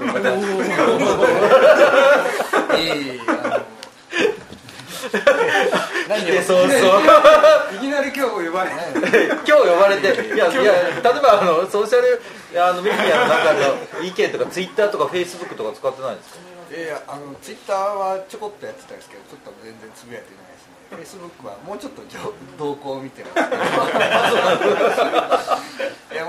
何でそうそういきなり今日呼ばれて今日呼ばれていや例えばソーシャルメディアの中の意見とかツイッターとかフェイスブックとか使ってないんですか？ いやツイッターはちょこっとやってたんですけどちょっと全然つぶやいてないですね。フェイスブックはもうちょっと動向を見てますけどいや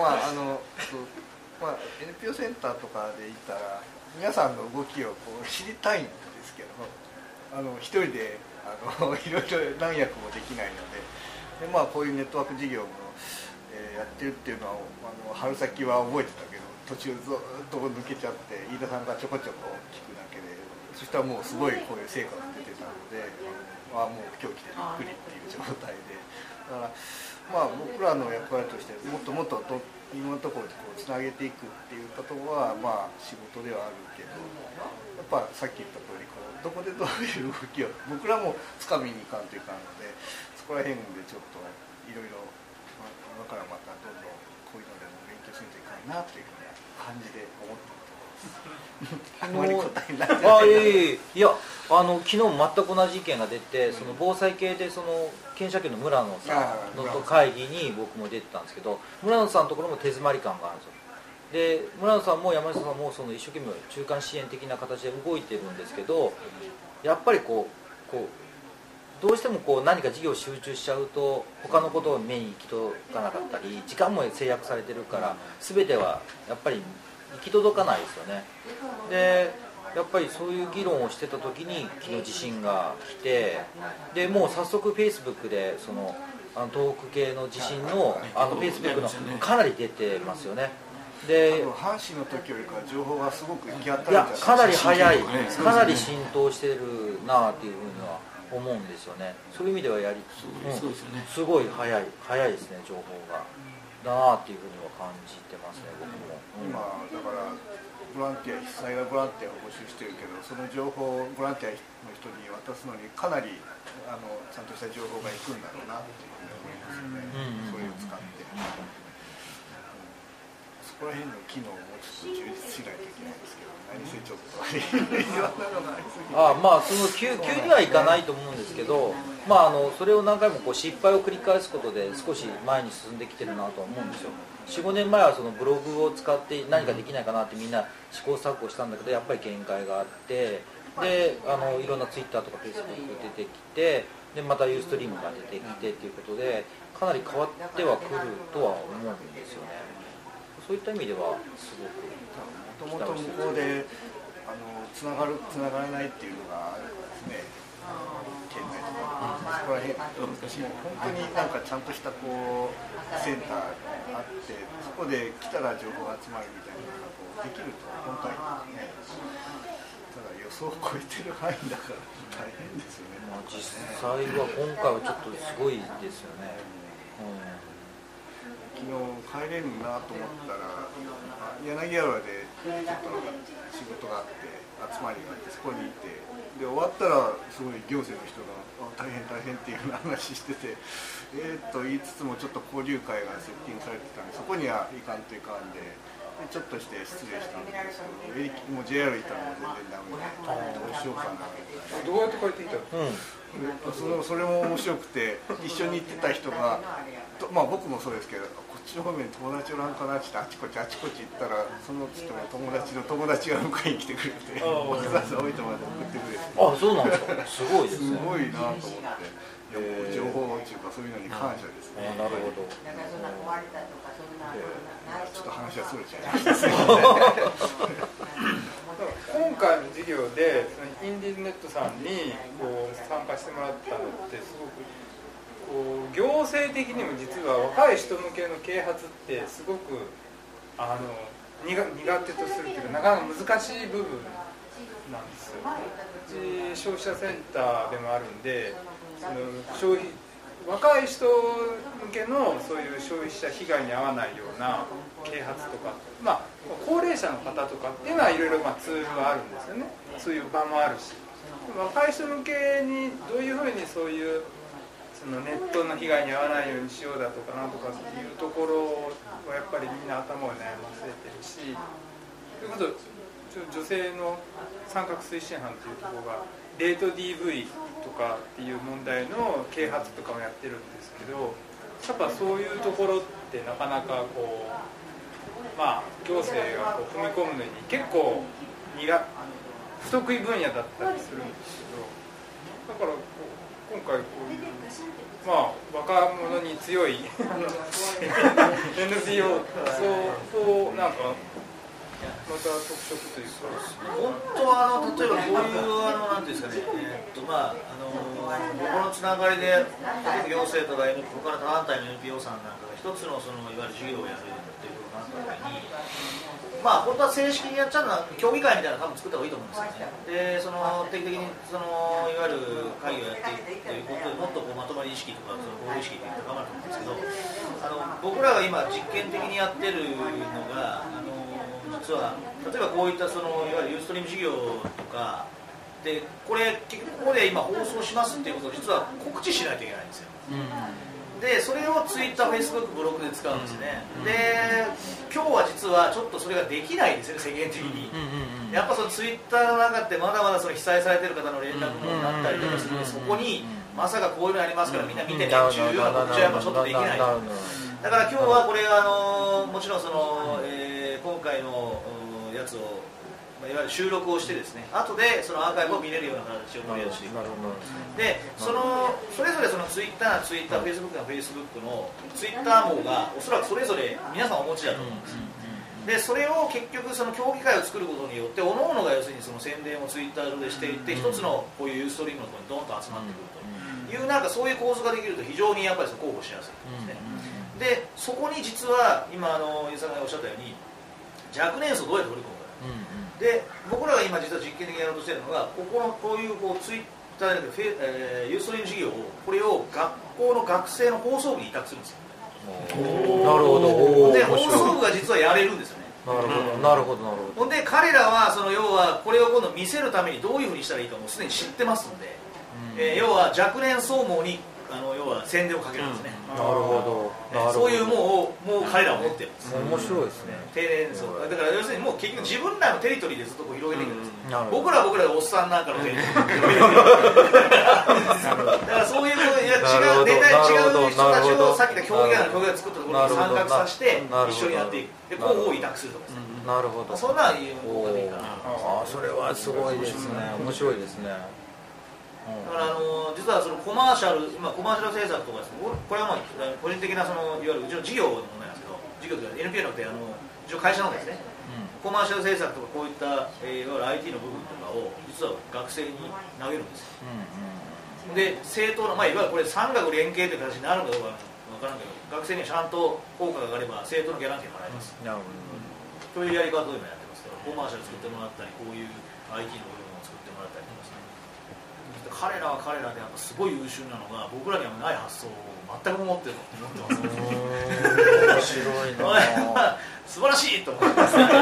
NPO センターとかでいたら皆さんの動きをこう知りたいんですけど一人でいろいろ何役もできないので、こういうネットワーク事業も、やってるっていうのは春先は覚えてたけど途中ずっと抜けちゃって飯田さんがちょこちょこ聞くだけでそしたらもうすごいこういう成果が出てたのでもう今日来てびっくりっていう状態でだから僕らの役割としてもっともっといろんなところでこうつなげていくっていうことは仕事ではあるけどやっぱさっき言った通りどこでどういう動きを僕らもつかみにいかんといかんのでそこら辺でちょっといろいろ今からまたどんどんこういうのでも勉強せんといかんなというふうな感じで思っているところです。あんまり答えになってないいや昨日全く同じ意見が出てその防災系で検査局の村野さんの会議に僕も出てたんですけど村野さんのところも手詰まり感があるんですよ。で村野さんも山下さんも一生懸命中間支援的な形で動いてるんですけどやっぱりどうしても何か事業集中しちゃうと他のことを目に行き届かなかったり時間も制約されてるから全てはやっぱり行き届かないですよね。でやっぱりそういう議論をしてた時に昨日地震が来てでもう早速フェイスブックで東北系の地震のフェイスブックのかなり出てますよね。で阪神の時よりか情報がすごく行き当たるんじいやゃないですか。 かなり早いかなり浸透してるなっていうふうには思うんですよね。そういう意味ではすごい早いですね情報がなっていうふうには感じてますね僕も。 今だからボランティア被災がボランティアを募集してるけどその情報をボランティアの人に渡すのにかなりちゃんとした情報がいくんだろうなっていうふうに思いますよね。それを使って。そこら辺の機能をもうちょっと充実しないといけないんですけど何せちょっといろんなのがありすぎて急にはいかないと思うんですけど、それを何回も失敗を繰り返すことで少し前に進んできてるなとは思うんですよ。 4,5 年前はブログを使って何かできないかなってみんな試行錯誤したんだけどやっぱり限界があってでいろんなツイッターとかフェイスブック出てきてでまたユーストリームが出てきてっていうことでかなり変わってはくるとは思うんですよね。そういった意味ではすごくもともと向こうでつながらないっていうのがあるからですね県内とかそこら辺本当にちゃんとしたセンターがあってそこで来たら情報が集まるみたいなのができると本当にねただ予想を超えてる範囲だから大変ですよね。 実際は今回はちょっとすごいですよね。 昨日帰れるなと思ったら柳原でちょっと仕事があって集まりがあってそこにいてで終わったらすごい行政の人が大変っていう話してて言いつつもちょっと交流会がセッティングされてたんでそこにはいかんといかんでちょっとして失礼したんですけどもう JR いたのも全然ダメでどうしようかなみたいな。どうやって帰ってきたの？それも面白くて一緒に行ってた人が僕もそうですけどこっちの方面に友達おらんかなってあちこち行ったらそのつっても友達の友達が迎えに来てくれてわざわざ置いてまで送ってくれてそうなんですか。すごいですね。 すごいなと思って情報っていうかそういうのに感謝ですね。 なるほど。 ちょっと話はそれちゃいました今回の授業でインディーズネットさんに参加してもらったのってすごく行政的にも実は若い人向けの啓発ってすごく苦手とするというかなかなか難しい部分なんですよ。うち消費者センターでもあるんで若い人向けのそういう消費者被害に遭わないような啓発とか、高齢者の方とかっていうのはいろいろツールはあるんですよね。そういう場もあるし若い人向けにどういうふうにそういうネットの被害に遭わないようにしようだとかなんとかっていうところはやっぱりみんな頭を悩ませてるしということ女性の参画推進班というところがデート DV とかっていう問題の啓発とかもやってるんですけど、やっぱそういうところってなかなかこう、まあ、行政がこう踏み込むのに結構不得意分野だったりするんですけど、だから今回こういう、まあ、若者に強いNPO そうなんかまた特色というか、 本当は例えばこういうなんていうんですかね、まあ僕のつながりで行政とか他の他団体の NPO さんなんかが一つのいわゆる事業をやるっていうことになった時に、まあ本当は正式にやっちゃうのは協議会みたいなの多分作った方がいいと思うんですよね。で定期的にいわゆる会議をやっていくということでもっとこうまとまり意識とか合意意識が高まると思うんですけど、僕らが今実験的にやってるのが実は例えばこういったいわゆるユーストリーム事業とかでこれ結局ここで今放送しますっていうことを実は告知しないといけないんですよ。でそれをツイッター、フェイスブック、ブログで使うんですね。で今日は実はちょっとそれができないんですよね、世間的に。やっぱツイッターの中ってまだまだ被災されてる方の連絡もあったりとかするので、そこにまさかこういうのありますからみんな見てねっていうような告知はやっぱちょっとできない。だから今日はこれもちろん今回のやつをいわゆる収録をしてですね、後でそのアーカイブを見れるような形を取り出していく。でそれぞれツイッター、フェイスブックのフェイスブックのツイッター網がおそらくそれぞれ皆さんお持ちだと思うんです。でそれを結局協議会を作ることによって各々が要するに宣伝をツイッター上でしていって一つのこういうユーストリームのところにドンと集まってくるというなんかそういう構図ができると非常にやっぱり候補しやすいんですね。でそこに実は今伊沢さんがおっしゃったように若年層をどうやって取り込むか。で僕らが今実は実験的にやろうとしているのがこういうツイッターでユーストリーム事業をこれを学校の学生の放送部に委託するんですよ。 なるほど。 で放送部が実はやれるんですよね。 なるほど。 ほんで彼らは要はこれを今度見せるためにどういうふうにしたらいいかもすでに知ってますので、要は若年層網に要は宣伝をかけるんですね。 なるほど。 そういうもう彼らは持ってるんです。 面白いですね。 低年層だから要するにもう結局自分らのテリトリーでずっと広げていくんです。僕らはおっさんなんかのテリトリーだからそういう違う人たちをさっきの協議会が作ったところに参画させて一緒にやっていく。で広報を委託するとかですね。 なるほど。 そんな方がいいかな。 それはすごいですね。面白いですね。 だから実はコマーシャル制作とかですね、これは個人的ないわゆるうちの事業の問題なんですけど、事業というか NPO のってうちの会社のですね、コマーシャル制作とかこういったいわゆる IT の部分とかを実は学生に投げるんですよ。で政党のいわゆるこれ産学連携という形になるかどうかわからんけど、学生にはちゃんと効果が上がれば政党のギャランティーもらえます。というやり方を今やってますから、コマーシャル作ってもらったり、こういう IT の部分を作ってもらったりとかですね。彼らは彼らでやっぱすごい優秀なのが僕らにはない発想を全く持ってると思ってます。 面白いな。 素晴らしいと思います。だ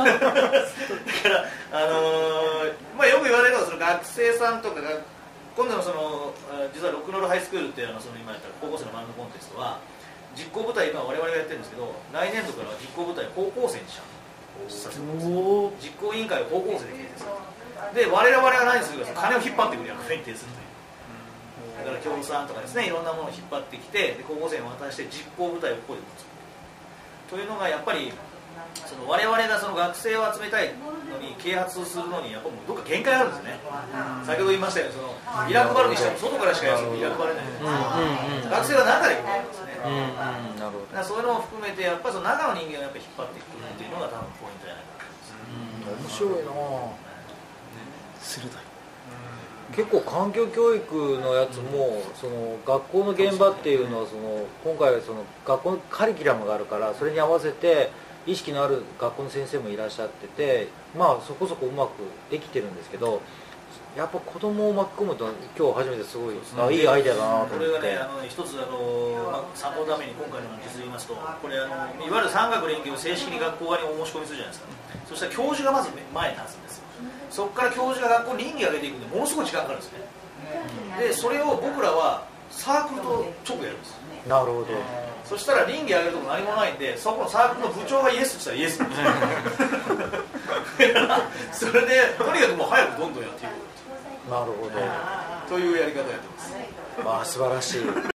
からよく言われるのは学生さんとかが今度の実はロックノールハイスクールっていう今やった高校生のバンドコンテストは実行部隊今我々がやってるんですけど、来年度からは実行部隊高校生にさせます。実行委員会を高校生で形成する。で我々が何するか金を引っ張ってくる役目に徹するという。だから協賛とかですね、いろんなものを引っ張ってきてで高校生に渡して実行部隊をここで持つというのがやっぱり我々が学生を集めたいのに啓発するのにやっぱもうどっか限界あるんですよね。先ほど言いましたようにビラ配るにしても外からしかビラ配れないので、学生は中で配るんですね。だからそういうのを含めてやっぱり中の人間をやっぱ引っ張っていくっていうのが多分ポイントじゃないかと思います。 面白いな。 鋭い。 結構環境教育のやつも学校の現場っていうのは今回は学校のカリキュラムがあるからそれに合わせて意識のある学校の先生もいらっしゃってて、そこそこうまくできてるんですけど、やっぱ子供を巻き込むと今日初めてすごいいいアイデアだなと思って。 これがね一つ参考のために今回の実言いますと、これいわゆる産学連携を正式に学校側にお申し込みするじゃないですか。そしたら教授がまず前に立つんですよ。そこから教授が学校に人気が出ていくんでものすごい時間かかるんですね。でそれを僕らはサークルと直でやるんです。 なるほど。 そしたら倫理上げるとこ何もないんで、そこのサークルの部長がイエスって言ったらイエスそれでとにかくもう早くどんどんやっていこうなるほど、 というやり方をやってます。 まあ素晴らしい